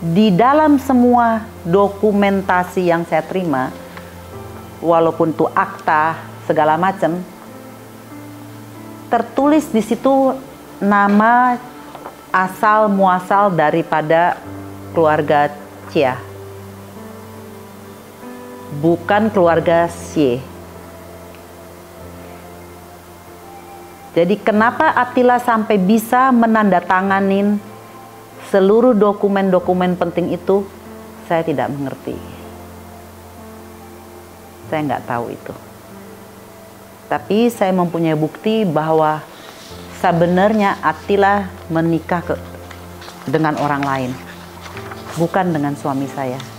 di dalam semua dokumentasi yang saya terima, walaupun itu akta segala macam, tertulis di situ nama asal muasal daripada keluarga Chia, bukan keluarga Xie. Jadi kenapa Attila sampai bisa menandatanganin seluruh dokumen-dokumen penting itu, saya tidak mengerti. Saya nggak tahu itu. Tapi saya mempunyai bukti bahwa sebenarnya Attila menikah dengan orang lain, bukan dengan suami saya.